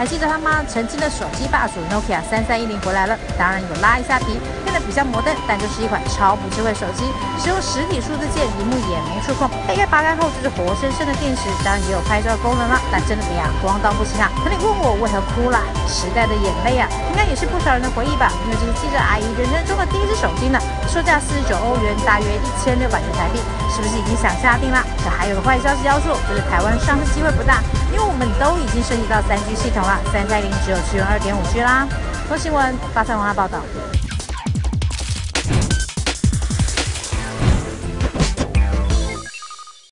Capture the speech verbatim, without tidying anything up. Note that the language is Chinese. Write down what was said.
还记得他吗？曾经的手机霸主 Nokia 三三一零回来了，当然有拉一下皮，变得比较摩登，但就是一款超不智慧手机，使用实体数字键，屏幕也没触控，背盖拔开后就是活生生的电池，当然也有拍照功能啦，但真的亮光到不行啊！可你问我为何哭了？时代的眼泪啊，应该也是不少人的回忆吧？因为这是记者阿姨人生中的第一只手机呢，售价四十九欧元，大约一千六百元台币，是不是已经想下定了？可还有个坏消息要说，就是台湾上市机会不大，因为我们都已经升级到三 G 系统了，三加零只有支援二点五 G 啦。多新闻，发财文化报道。